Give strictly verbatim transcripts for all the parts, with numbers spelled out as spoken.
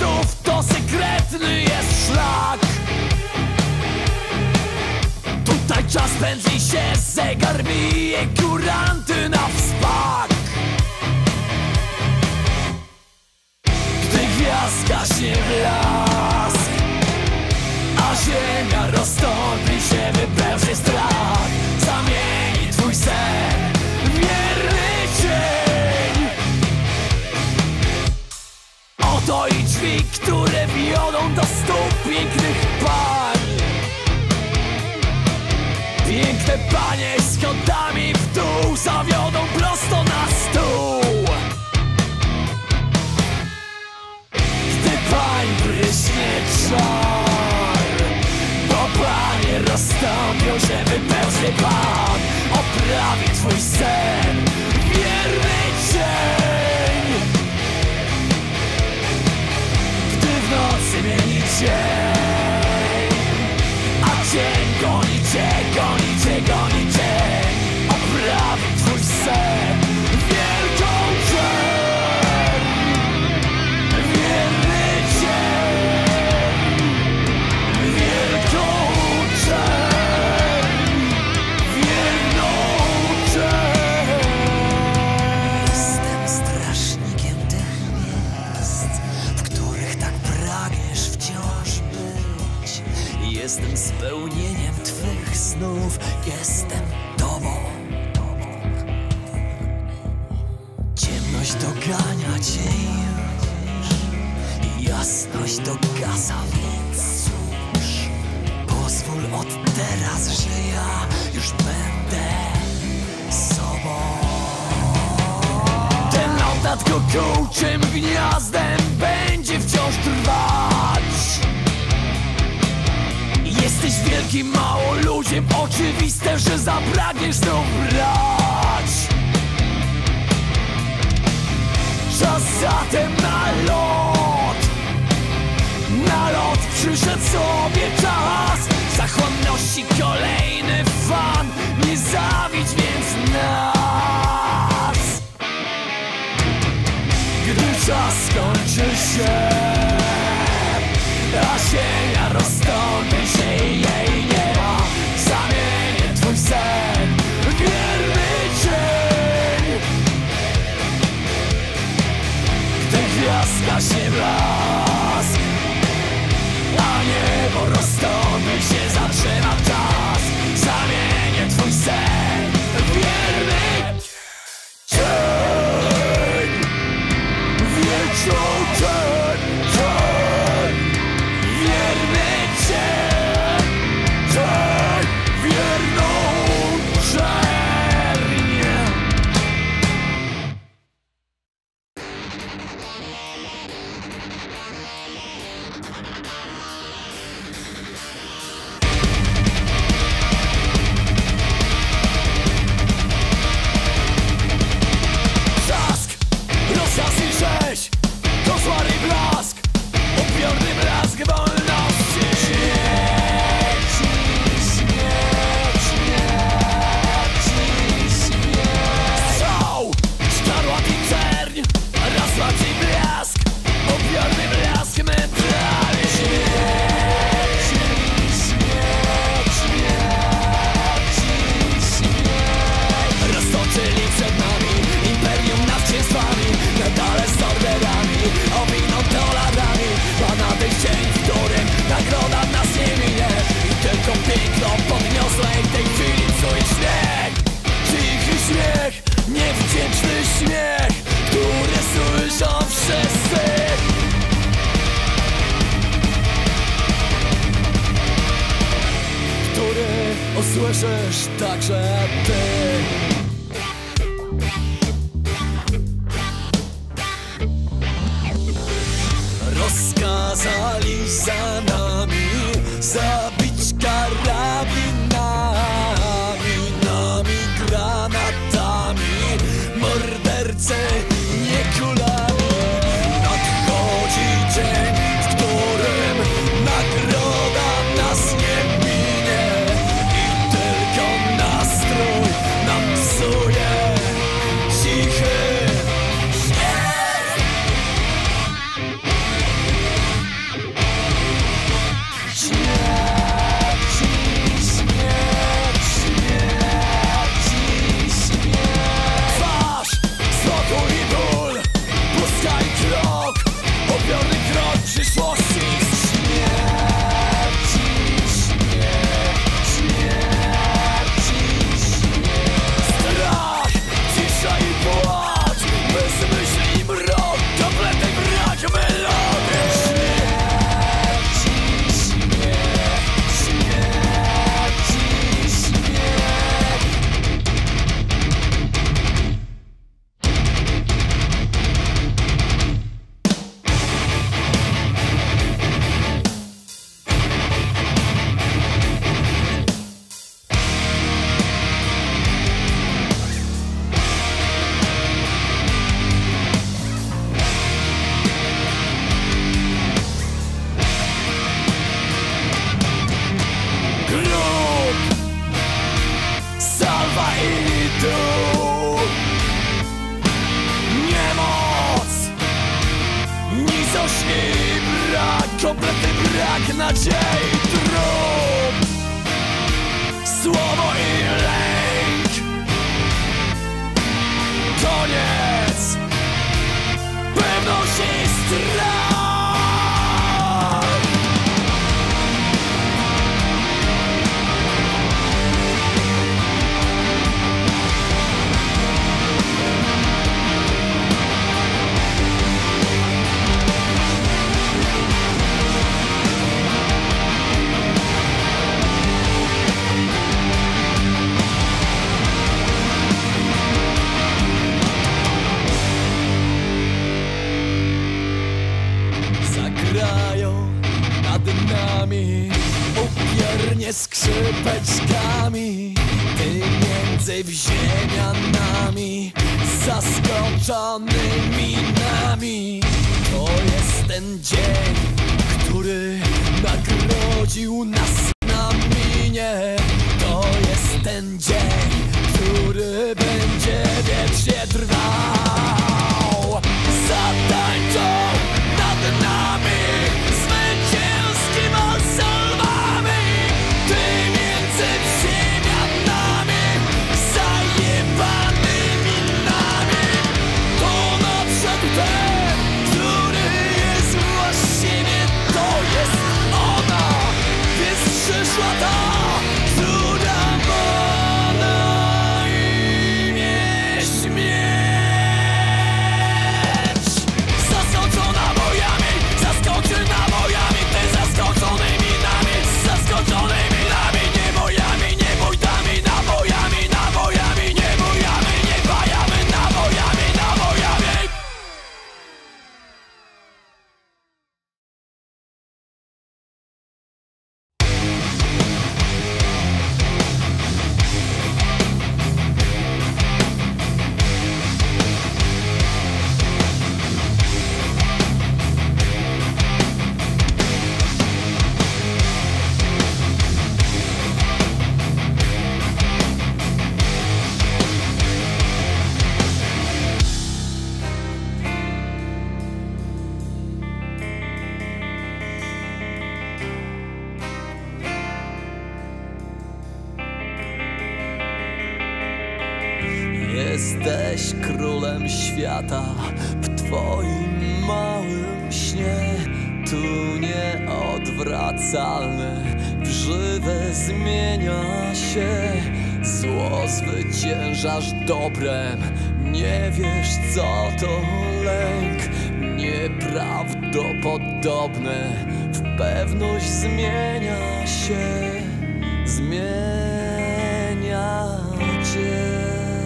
listów to sekretny jest szlak. Tutaj czas pędzi się, zegar bije kuranty na wspak. Gdy gwiazd gaśnie blask, a ziemia roztąpi się, wypełży strach. Zamieni twój sen w wierny cień. Oto i drzwi, które wiodą do stóp pięknych pań. Piękne panie schodami w dół zawiodą prosto na stół. Gdy pań pryśnie czar, bo panie rozstąpią się, wypełznie pan. Oprawi twój sen wierny cień. Gdy w nocy mieni cień, a cień goni cię, goni cię, goni cień. Oprawi twój sen wielką cień. Wierny cień, wielką cień, wierną cień. Jestem strażnikiem tych miejsc, w których tak pragniesz wciąż być. Jestem spełnieniem twych snów, jestem tobą. Ciemność dogania cię już i jasność dogasa, więc cóż, pozwól od teraz, że ja już będę sobą. Ten lot nad kukułczym gniazdem będzie wciąż trwać. Jesteś wielkim małoludziem, oczywiste, że zapragniesz znów brać. Czas zatem na lot, na lot przyszedł sobie czas. Zachłanności kolejny fan, nie zawidź więc nas. Gdy czas skończy się, a ziemia roztąpi się i jej nie ma, zamienię twój sen w wierny cień. Gdy gwiazd gaśnie blask, a niebo roztąpi się, zatrzyma czas, zamienię twój sen w wierny cień. Wieczną cień, cień. Wierny cień, cień, wierną czernię. Trzask, rozkaz i rzeź, koszmar i blask, upiorny blask wolności. Śmierć, śmierć, śmierć, śmierć. Strzał, szkarłat i czerń, rozpacz i blask, upiorny blask metrali. Śmierć, śmierć, śmierć, śmierć. Roztoczyli przed nami imperium nad księstwami, medale z orderami, owiną dolarami. A nadejścień, w którym nagroda nas nie minie i tylko piękno podniosłej tej chwili psuje śmiech. Cichy śmiech, niewdzięczny śmiech, który słyszą wszyscy. Który usłyszysz także ty. Rozkazali za nami zabić karabinami, nami granatami, mordercy nie kulami. Nadchodzi dzień, w którym nagroda nas nie minie i tylko nastrój nam psuje cichy śmiech. kompletny brak nadziei. Trup, słowo i lęk. Koniec, pewność i strach. Zagrają nad nami upiernie skrzypeczkami, tymiędzy wziemianami, zaskoczonymi nami. To jest ten dzień, który nagrodził nas na minie. To jest ten dzień, który będzie wiecznie trwał. Zatańczą nad nami zwycięskim salwami, tymiędzy wziemianami, zajebanymi nami. To nadszedł ten, który jest właściwie, to jest ona, więc przyszła ta, która ma na imię śmierć. Zaskoczona bojami, zaskoczona bojami, ty zaskoczonymi nami, zaskoczonymi nami, nie bojami, nie bojtami, nabojami, nabojami, nie bojamy, nie bajamy, nabojami, nabojami. Jesteś królem świata w twoim małym śnie. Tu nieodwracalne w żywe zmienia się. Zło zwyciężasz dobrem, nie wiesz co to lęk. Nieprawdopodobne w pewność zmienia się, zmienia cię.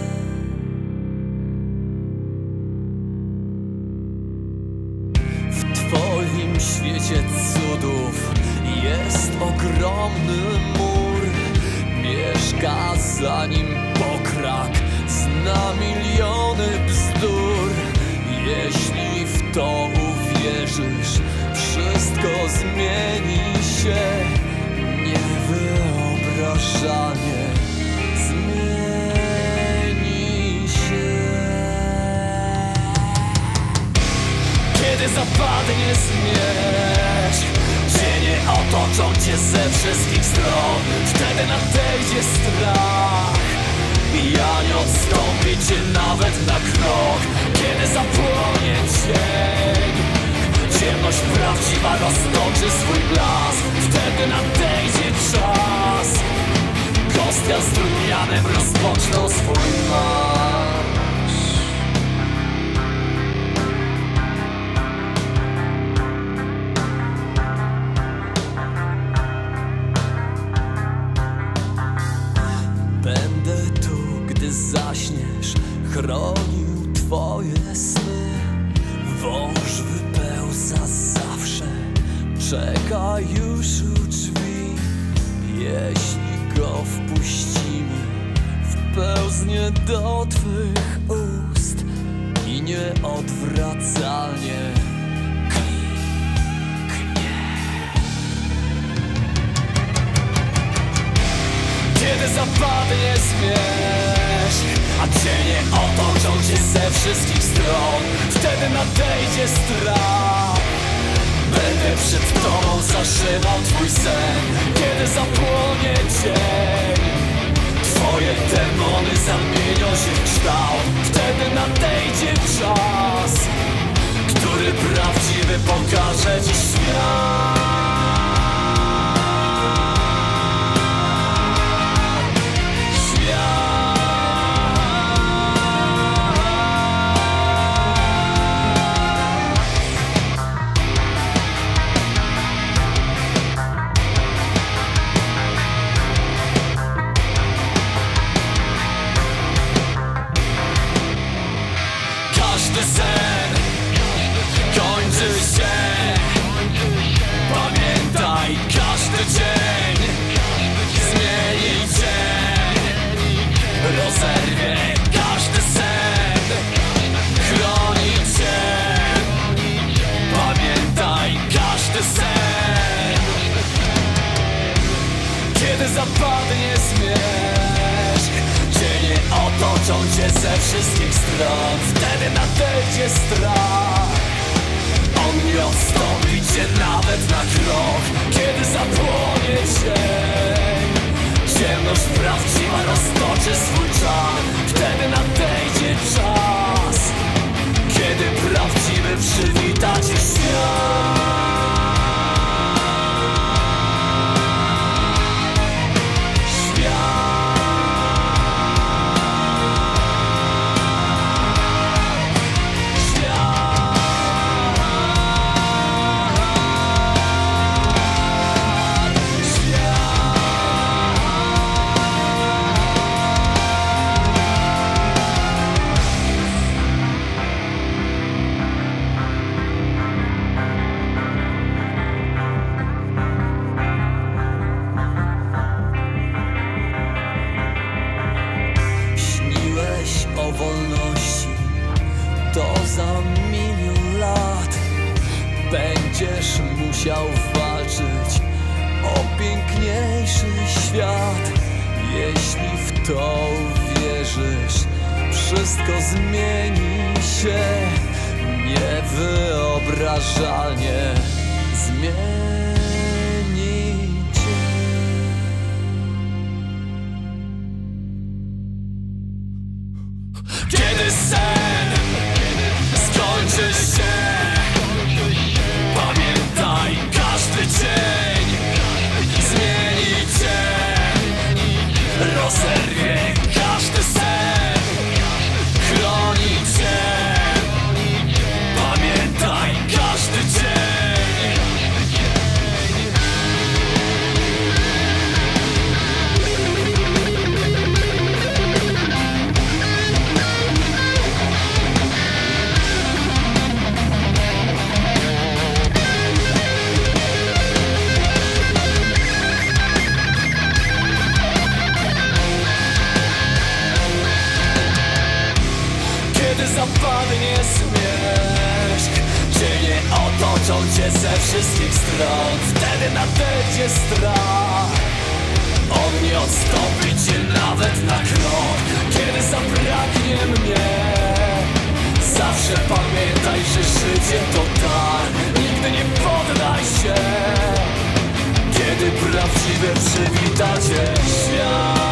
W twoim świecie cudów jest ogromny mur. Mieszka za nim pokrak, zna miliony bzdur. Jeśli w to uwierzysz, wszystko zmieni się niewyobrażalnie. Zmieni się. Kiedy zapadnie zmierzch, cienie otoczą cię ze wszystkich stron. Wtedy nadejdzie strach i ja nie odstąpię cię nawet na krok. Kiedy zapłonie cień, ciemność prawdziwa roztoczy swój blask. Wtedy nadejdzie czas, kostka z trudnianem rozpoczną swój marsz. Będę tu, gdy zaśniesz, chronił twoje sny. Wąż wypełza zawsze, czeka już u drzwi. Jeśli go wpuścimy, wpełznie do twych ust i nieodwracalnie kliknie. Kiedy zapadnie zmierzch, a cienie otoczą cię ze wszystkich stron, wtedy nadejdzie strach. Będę przed tobą zaszywał twój sen. Kiedy zapłonie dzień, twoje demony zamienią się w kształt. Wtedy nadejdzie czas, który prawdziwy pokaże ci świat. Każdy sen kończy się. Pamiętaj, każdy dzień zmieni dzień. Rozerwie każdy sen, chroni cię. Pamiętaj, każdy sen. Kiedy zapadnie zmierzch, cienie otoczą cię ze wszystkich stron. Wtedy nadejdzie strach, on nie odstąpi cię nawet na krok. Kiedy zapłonie dzień, ciemność prawdziwa roztoczy swój czar. Wtedy nadejdzie czas, kiedy prawdziwy przywita ci świat. O wolności, to za milion lat będziesz musiał walczyć o piękniejszy świat. Jeśli w to wierzysz, wszystko zmieni się niewyobrażalnie. Zmieni cię. Kiedy sen skończy się, pamiętaj, każdy dzień zmieni cię. Rozerwie każdy sen, chroni cię. Pamiętaj, każdy dzień. Kiedy zapadnie zmierzch, cienie otoczą cię ze wszystkich stron. Wtedy nadejdzie strach, on nie odstąpi cię nawet na krok. Kiedy zabraknie mnie, zawsze pamiętaj, że życie to dar. Nigdy nie poddaj się, kiedy prawdziwe przywita cię świat.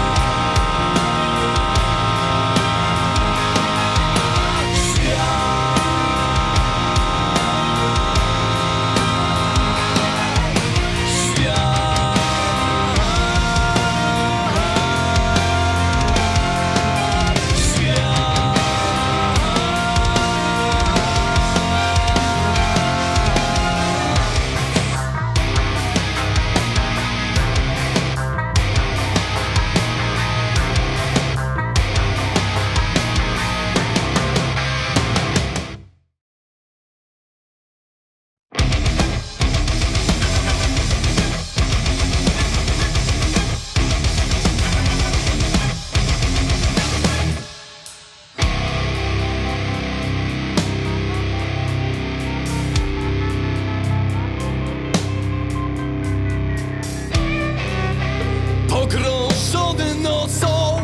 Pogrążony nocą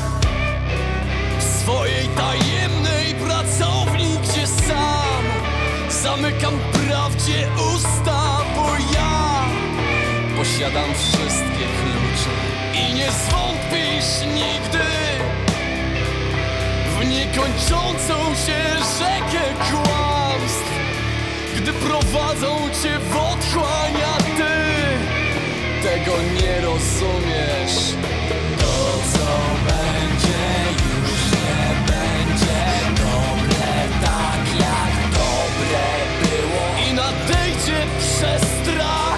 w swojej tajemnej pracowni, gdzie sam zamykam prawdę. otwórzcie usta, bo ja posiadam wszystkie klucze i nie zwątpisz nigdy w niekończącą się rzekę kłamstw, gdy prowadzą cię w otchłań, a ty tego nie rozumiesz. To co będzie już nie będzie dobre tak jak dobre było i nadejdzie przestrach.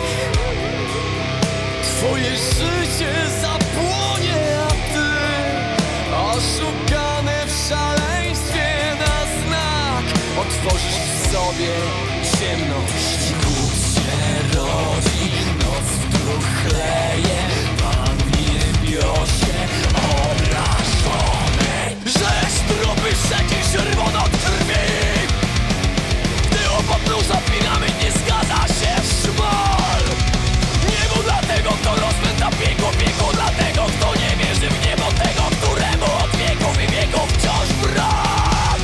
Twoje życie zapłonie, a ty oszukany w szaleństwie na znak otworzysz w sobie ciemność. Głód się rodzi, noc wdruг chleje, Pan w niebiosie obrażony. Rzeź trupy rzeki czerwono od krwi, gdy opotnął za piramid nie zgadza się szmal. Niebo dla tego, kto rozpędza piekło, piekło dla tego, kto nie wierzy w niebo, tego, któremu od wieków i wieków wciąż brak.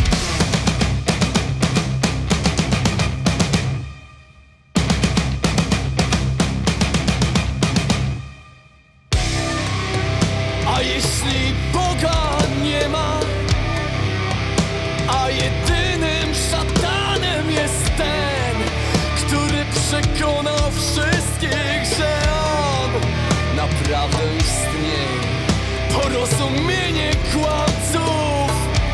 A jeśli Boga nie ma, a jedynym szatanem jest ten, który przekonał wszystkich, że on naprawdę istnieje, porozumienie kłamców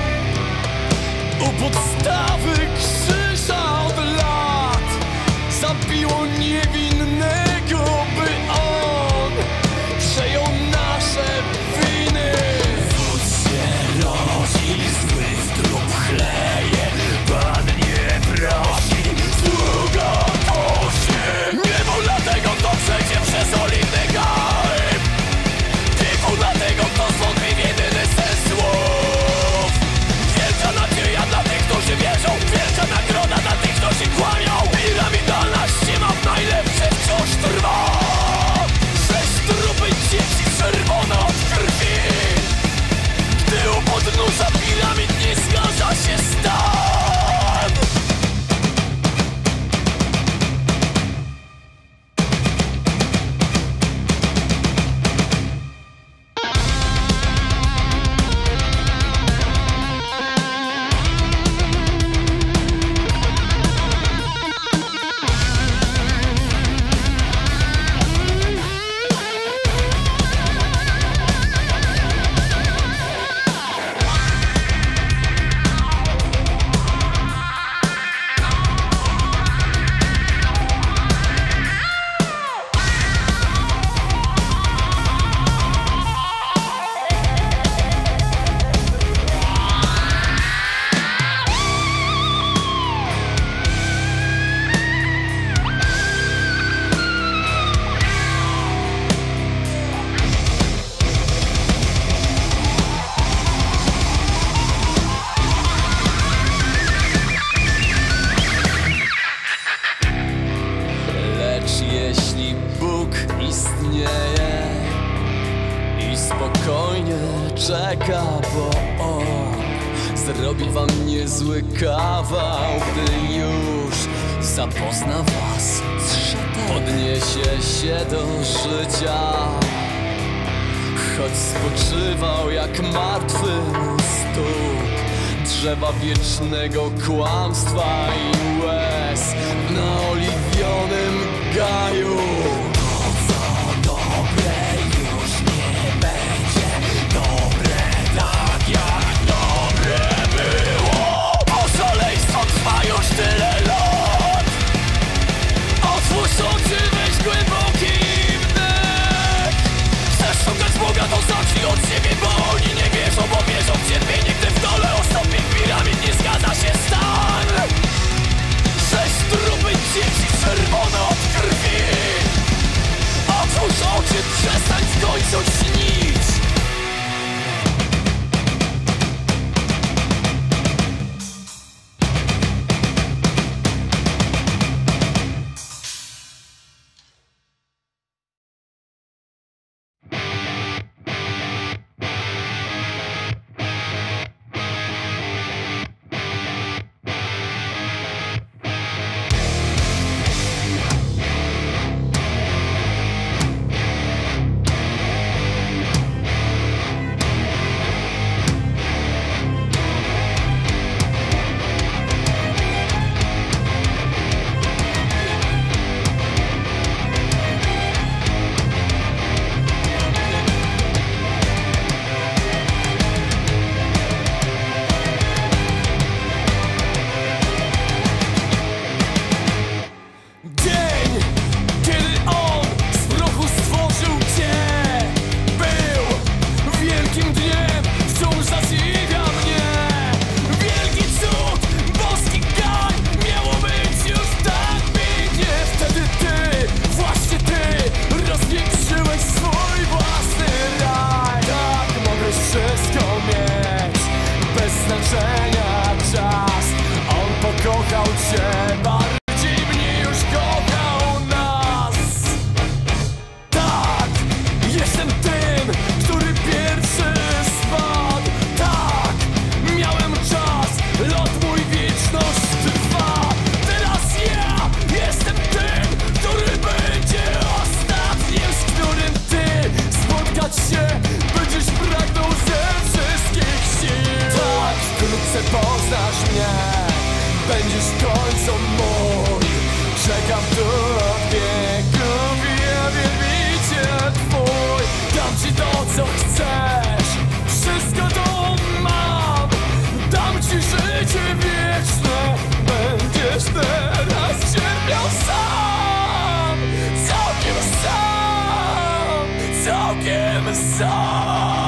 u podstawy krzyża od lat zabiło niewinnego, by on przejął nasze winy. Wód się rodzi, zły trup chleje, Pan nie prosi, sługa duszy. Niebo dla tego, kto przejdzie przez oliwny gaj, piekło dla tego, kto zwątpi w jedyny sens słów. Wielka nadzieja dla tych, którzy wierzą, wielka nagroda dla tych, którzy kłamią. Piramidalna ściema w najlepsze wciąż trwa. Sześć trupy dzieci czerwone od krwi, gdy u podnóża piramid nie zgadza się stan. Jeśli Bóg istnieje i spokojnie czeka, bo On zrobi wam niezły kawał, gdy już zapozna was z szatanem. Podniesie się do życia, choć spoczywał jak martwy u stóp drzewa wiecznego kłamstwa i łez w naoliwionym gaju. To co dobre już nie będzie dobre tak jak dobre było, bo szaleństwo trwa już tyle lat. Otwórz oczy, weź głęboki wdech. Chcesz szukać Boga, to zacznij od siebie, bo oni nie wierzą, bo wierzą w cierpienie, gdy w dole ostopień piramid nie zgadza się stan. Sześć trupy dzieci czerwone od krwi, są mój. Czekam tu od wieków, ja wielbiciel twój. Dam ci to, co chcesz, wszystko to mam. Dam ci życie wieczne, będziesz teraz cierpiał sam. Całkiem sam, całkiem sam.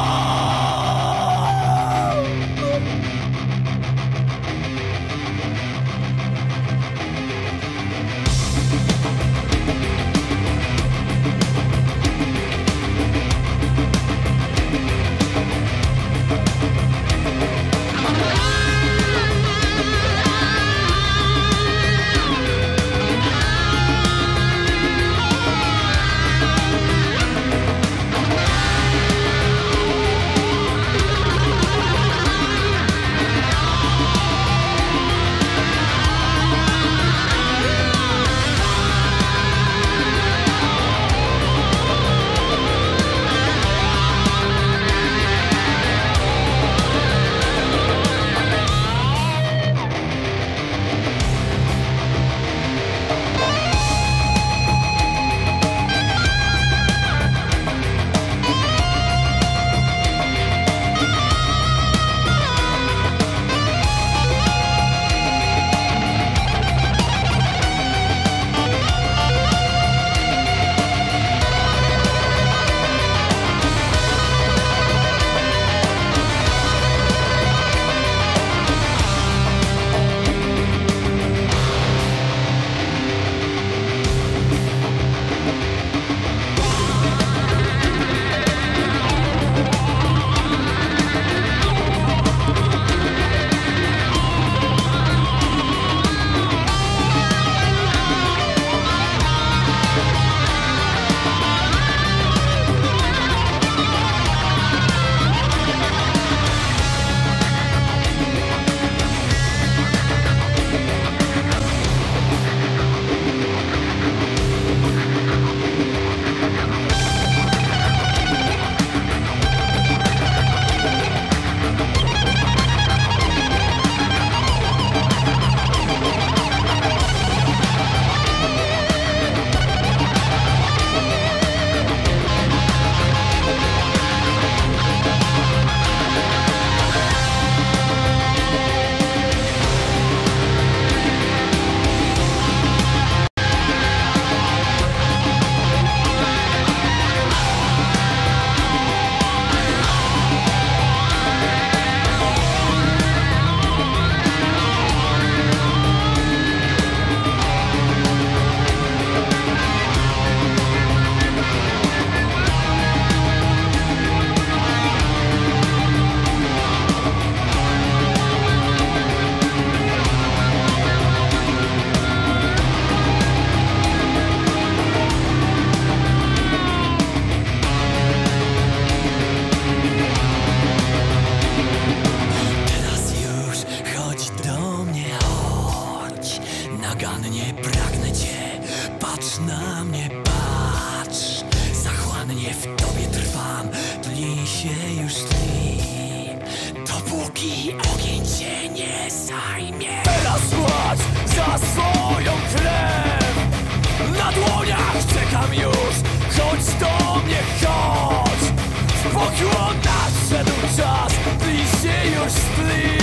dopóki ogień cię nie zajmie. Teraz płacz za swoją krew. Na dłoniach czekam już, chodź do mnie, chodź. W pokłon nadszedł czas, bliżej już tli.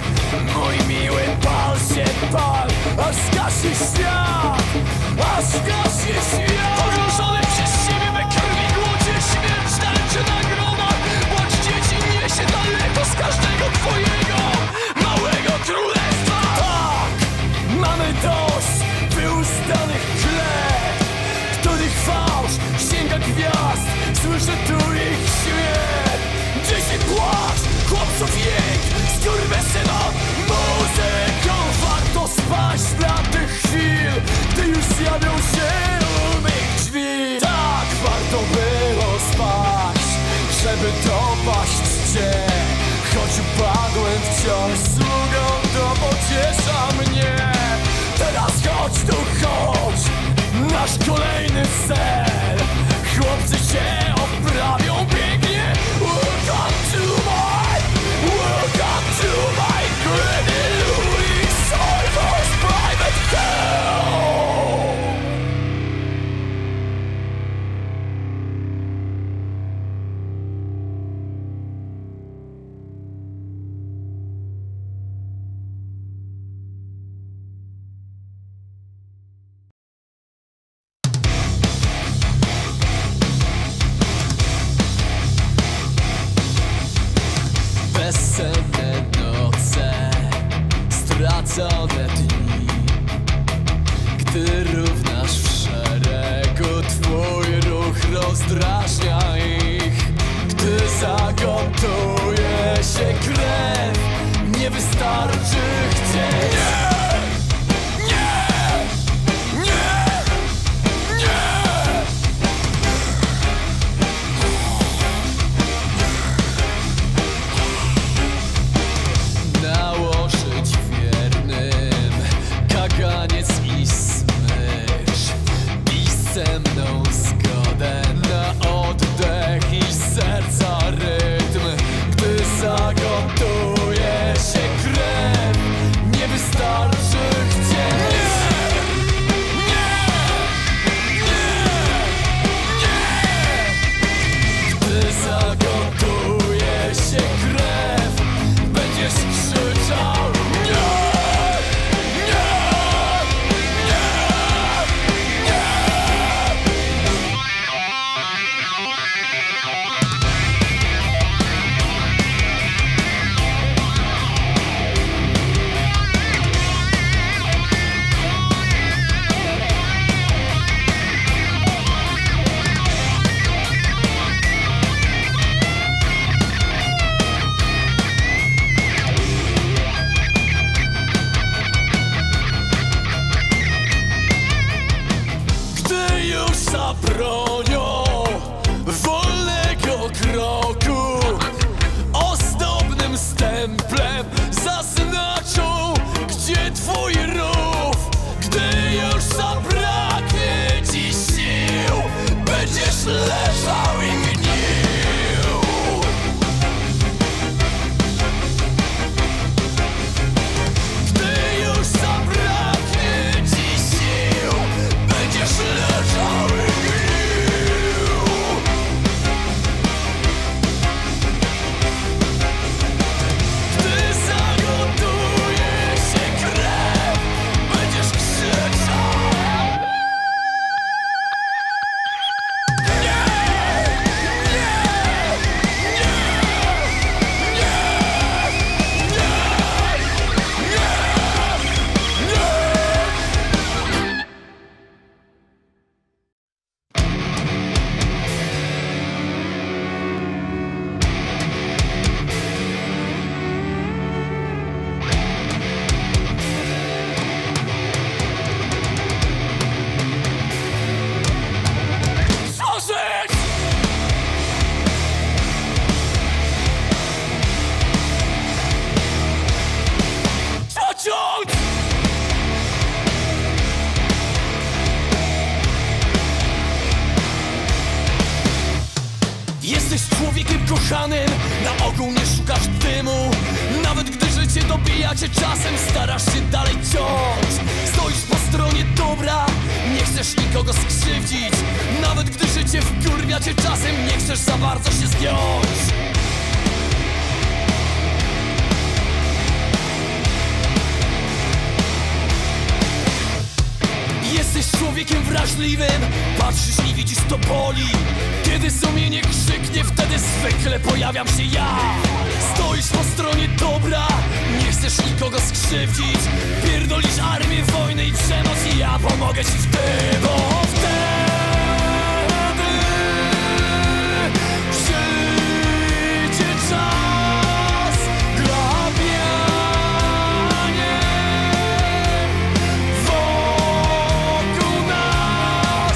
Mój miły, pal się, pal, aż zgaśnie świat, aż zgaśnie świat. Pogruszony przez siebie we krwi, głodzie, śmierć tańczy na gromach. Płacz dzieci niesie daleko z każdego twojego małego królestwa. Tak, mamy dość wyustanych klep, których fałsz sięga gwiazd. Słyszę tu ich śmiech. Dzieci płacz, chłopców jęk, skurwysynom muzyką. Warto spać dla tych chwil, gdy już jawią się u mych drzwi. Tak, warto było spać, żeby dopaść cię. Choć upadłem, wciąż sługą, to pociesza mnie. Teraz chodź tu, chodź, nasz kolejny cel. Chłopcy się oprawią pięknie. Welcome to my, welcome to my greedy Louis Cypher's pride. Bezsenne noce, stracone dni. Gdy równasz w szeregu, twój ruch rozdrażnia ich. Gdy zagotuje się krew, nie wystarczy chcieć. Ze mną zgodę na oddech i serca rytm. Gdy zagotuje się krew, nie wystarczy chcieć. Nie, nie, nie, nie. Gdy zagotuje się krew, będziesz krzyczał nie. Za bronią wolnego kroku, ozdobnym stemplem zaznaczą, gdzie twój rów. Gdy już zabraknie ci sił, będziesz leżał i gnił. Gdy już zabraknie ci sił, będziesz leżał i gnił. Jesteś człowiekiem kochanym, na ogół nie szukasz dymu. Nawet gdy życie dobija cię czasem, starasz się dalej ciąć. Stoisz po stronie dobra, nie chcesz nikogo skrzywdzić. Nawet gdy życie wkurwia cię czasem, nie chcesz za bardzo się zgiąć. Jesteś człowiekiem wrażliwym, patrzysz i widzisz to boli. Kiedy sumienie krzyknie, wtedy zwykle pojawiam się ja. Stoisz po stronie dobra, nie chcesz nikogo skrzywdzić. Pierdolisz armię, wojnę i przemoc i ja pomogę ci w tym. Bo wtedy przyjdzie czas grabiania wokół nas.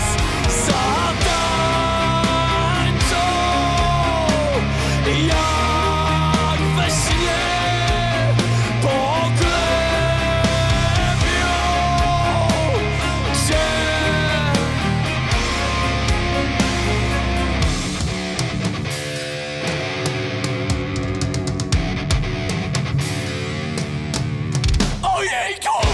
Zatańczą jak we śnie, poklepią cię. Ojejku!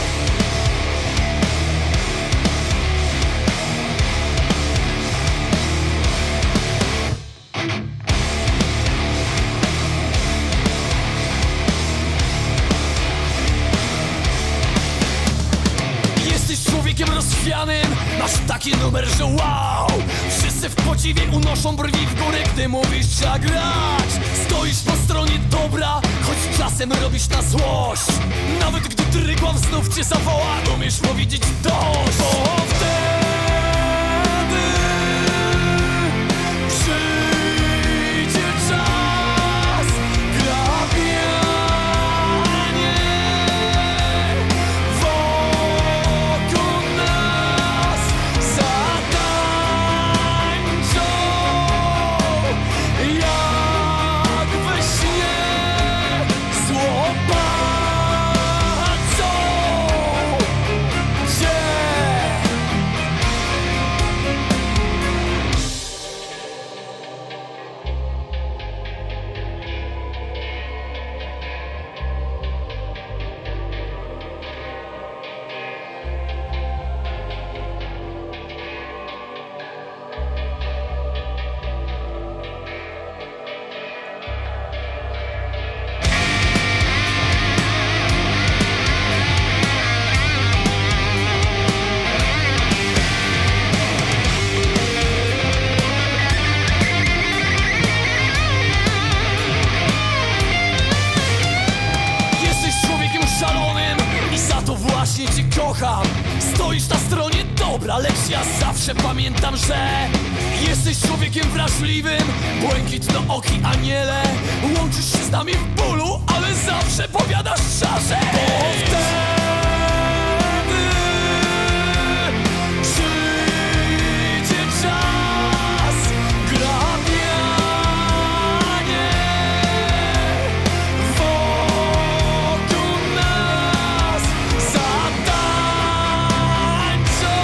Jesteś człowiekiem rozchwianym, masz taki numer, że wow. Wszyscy w podziwie unoszą brwi w górę, gdy mówisz trzeba grać. Stoisz po stronie dobra, czasem robisz na złość. Nawet gdy drygłam znów cię zawoła, umiesz powiedzieć dość. Bo wtedy przyjdzie czas grabianie wokół nas. Zatańczą jak we śnie, złopacą cię. I za to właśnie cię kocham. Stoisz na stronie dobra, lecz ja zawsze pamiętam, że jesteś człowiekiem wrażliwym, błękitnooki aniele. Łączysz się z nami w bólu, ale zawsze powiadasz szarze. Bo wtedy przyjdzie czas grabianie wokół nas. Zatańczą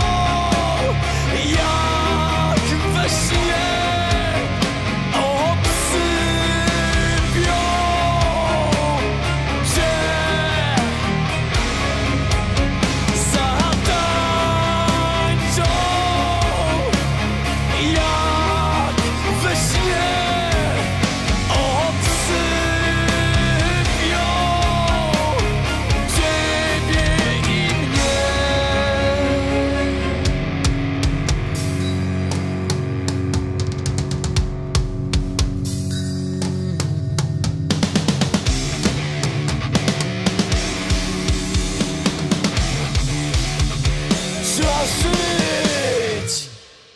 jak we śnie, obsypią cię. Zatańczą jak we śnie, obsypią ciebie i mnie. Trzeba żyć.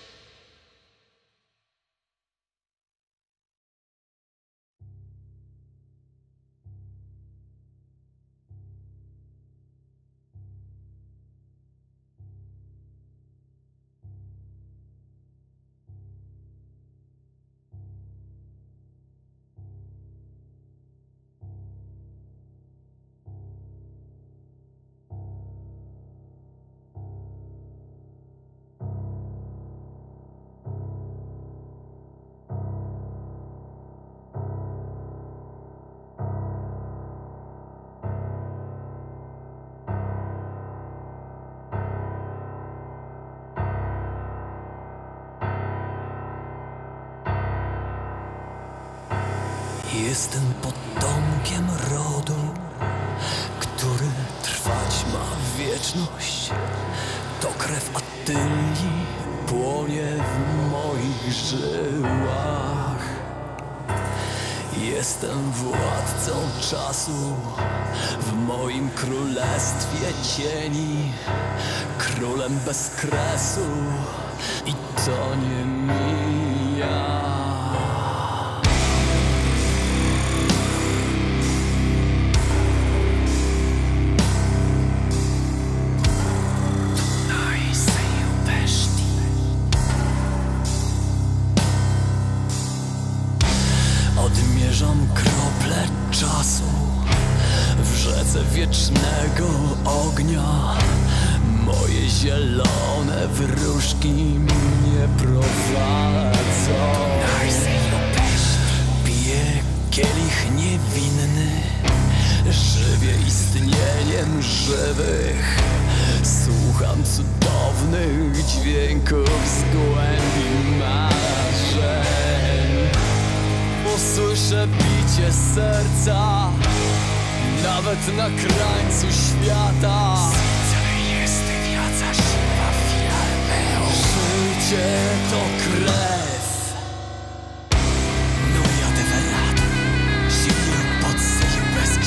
Jestem potomkiem rodu, który trwać ma wieczność. To krew Attylii płonie w moich żyłach. Jestem władcą czasu w moim królestwie cieni, królem bez kresu i to nie mija. Odmierzam krople czasu w rzece wiecznego ognia. Moje zielone wróżki mnie prowadzą. Piję kielich niewinny, żywię istnieniem żywych. Słucham cudownych dźwięków z głębi marzeń. Usłyszę bicie serca nawet na krańcu świata. Serce jest wiaca siła filarmeo. Życie to krew. No ja develat, siły pod syju bez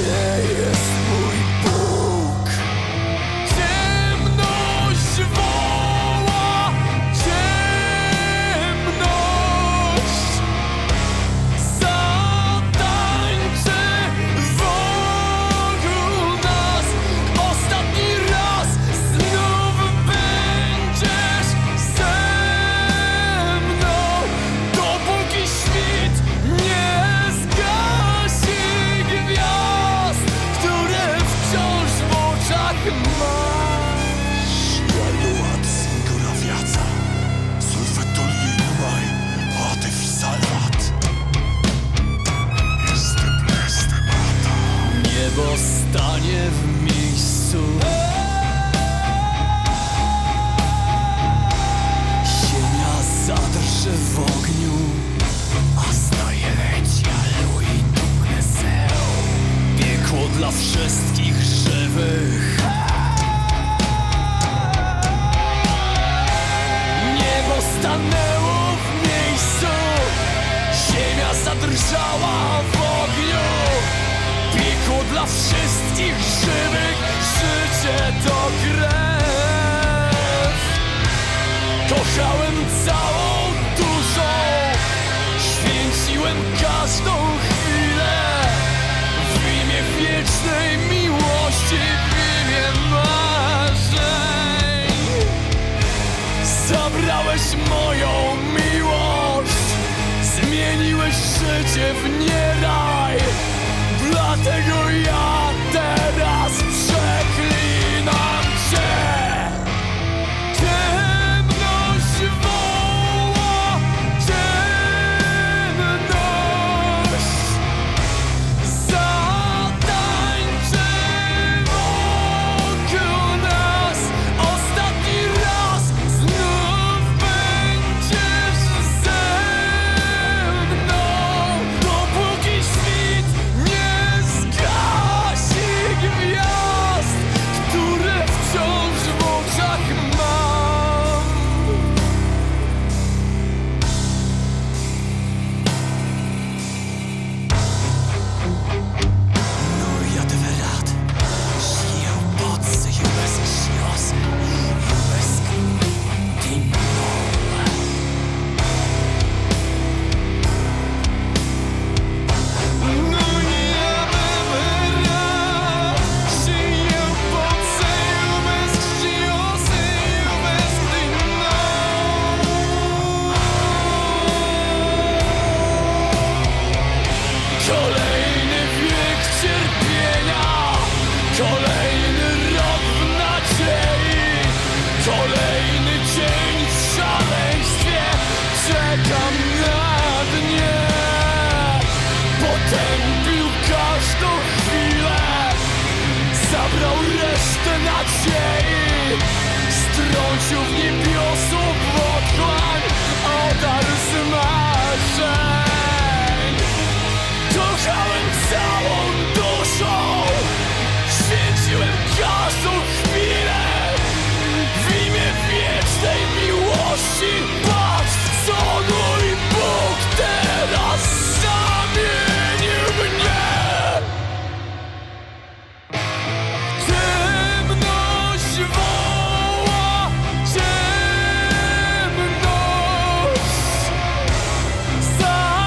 Gdzie jest mój Bóg? Ciemność woła, ciemność. Zatańczy wokół nas. Ostatni raz znów będziesz ze mną, dopóki świt nie zgasi gwiazd, które wciąż w oczach masz. Luat singura viața, sufletul ei numai poate fi salvat. Este blestemata. Niebo stanie w miejscu, ziemia zadrży w ogniu, A stojelecie lui Dumnezeu. piekło dla wszystkich żywych. Niebo stanęło w miejscu, ziemia zadrżała w ogniu, piekło dla wszystkich żywych, życie to krew. Kochałem całą duszą, święciłem każdą chwilę, w imię wiecznej miłości, w imię marzeń. Zabrałeś moją miłość, zmieniłeś życie w nieraj, dlatego ja teraz przeklinam Cię. Ciemność woła, ciemność. Zatańczy wokół nas. Ostatni raz znów będziesz ze mną, dopóki świt nie zgasi gwiazd, które wciąż w oczach mam. Nu e adevărat, și eu pot să iubesc și o să iubesc din nou. Nu e adevărat, și eu pot să iubesc și o să iubesc din nou. Kolejny wiek cierpienia, kolejny rok w nadziei, kolejny dzień w szaleństwie, czekam na dnie. Potępił każdą chwilę, zabrał resztę nadziei, strącił w niebiosów otchłań, odarł z marzeń. Kochałem całą duszą, święciłem każdą chwilę, w imię wiecznej miłości. Patrz, co mój Bóg teraz zamienił mnie. Ciemność woła, ciemność. Za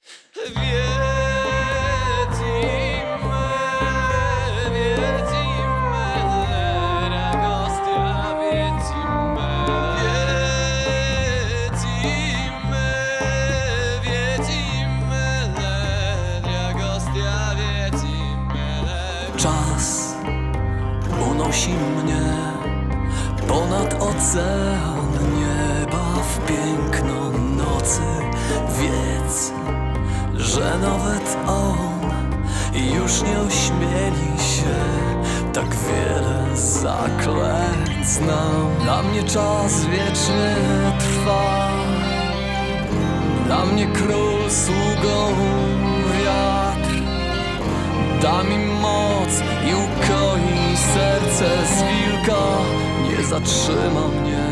Czas unosi mnie ponad ocean nieba w piękno nocy. Wiedz, że nawet on już nie ośmieli się tak wiele zaklęć znam. Dla mnie czas wiecznie trwa, dla mnie król sługą wiatr. Da mi moc i ukoi serce z wilka, nie zatrzyma mnie.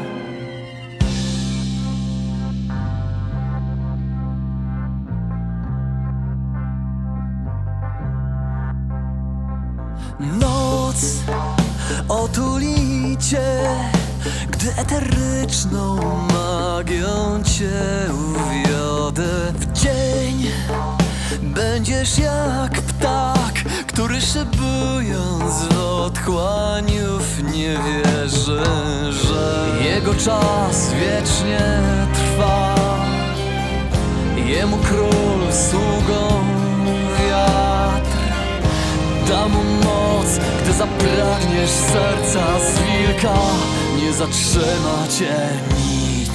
Noc otuli cię, gdy eteryczną magią cię uwiodę. W dzień będziesz jak ptak, który szybując w otchłaniów nie wierzy, że jego czas wiecznie trwa. Jemu król sługą wiatr. Da mu moc, gdy zapragniesz serca z wilka, nie zatrzyma cię nic.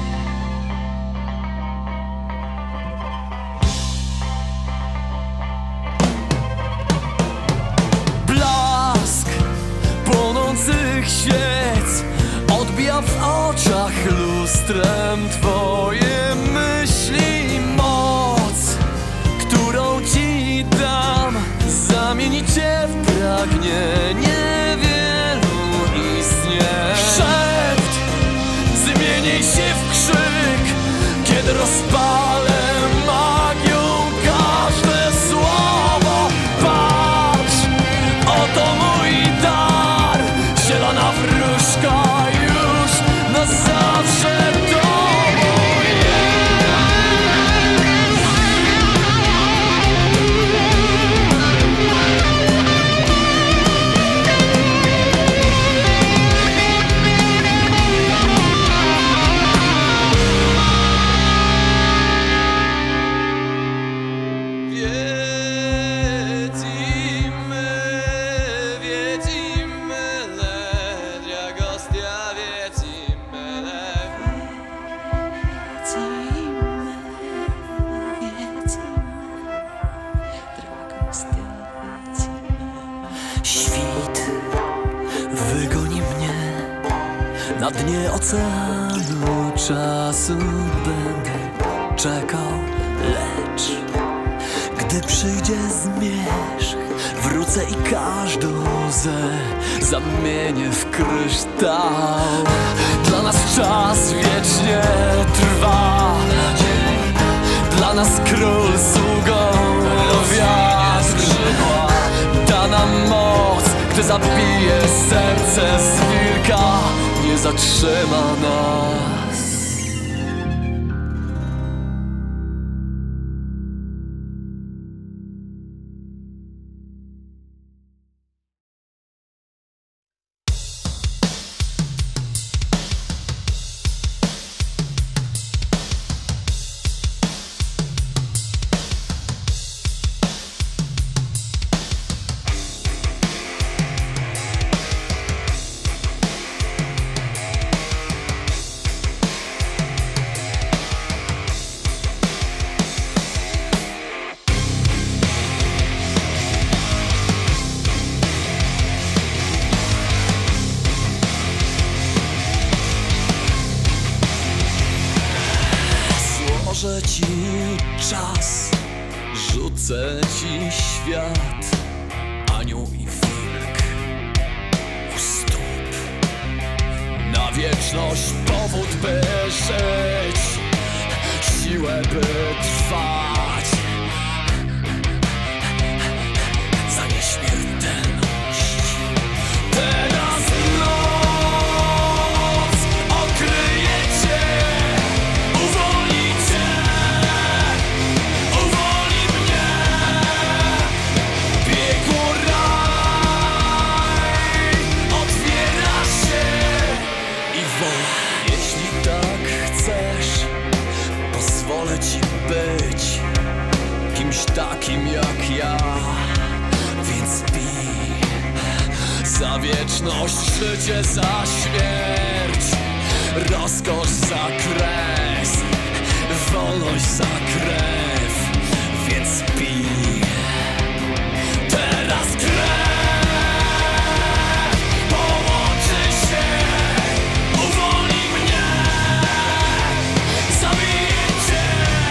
Blask płonących świec odbija w oczach lustrem twoje myśli. Moc, którą ci dam, zamieni cię w pragnienie wielu istnień. Szept zmieni się w krzyk, kiedy rozpalę magią każde słowo. Patrz, oto mój dar, zielona wróżka już na zawsze tobą. Świt wygoni mnie na dnie oceanu czasu. Będę czekał, lecz gdy przyjdzie zmierzch, wrócę i każdą łzę zamienię w kryształ. Dla nas czas wiecznie trwa, dla nas król sługą wiatr. Da nam moc, gdy zabije serce z wilka, nie zatrzyma nas. Złożę ci czas, rzucę ci świat, anioł i wilk u stóp. Na wieczność powód, by żyć, siłę, by trwać. Za nieśmiertelność teraz noc okryje cię, uwolni cię. być kimś takim jak ja. Więc pij za wieczność, życie za śmierć, rozkosz za kres, wolność za krew. Więc pij teraz krew. Połączy się, uwolni mnie, zabije cię.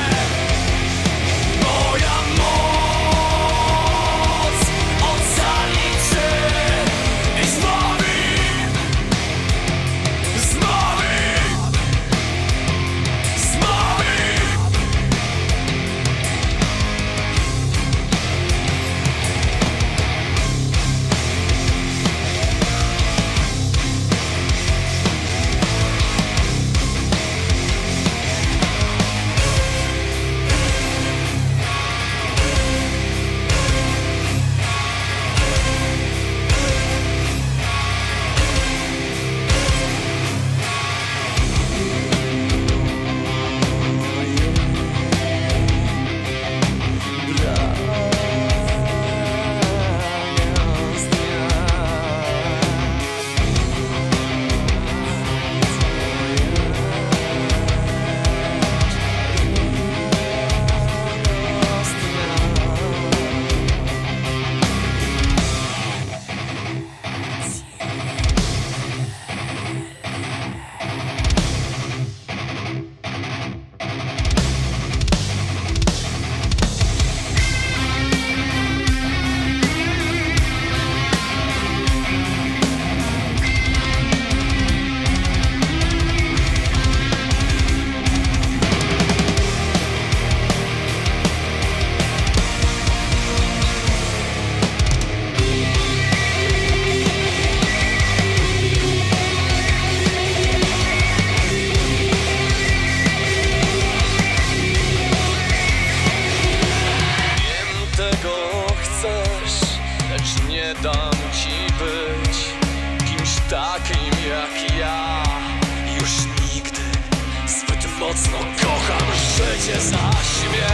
Moja moc ocali cię i zbawi, zbawi, zbawi. Nie dam ci być kimś takim jak ja. Już nigdy. Zbyt mocno kocham życie za śmierć.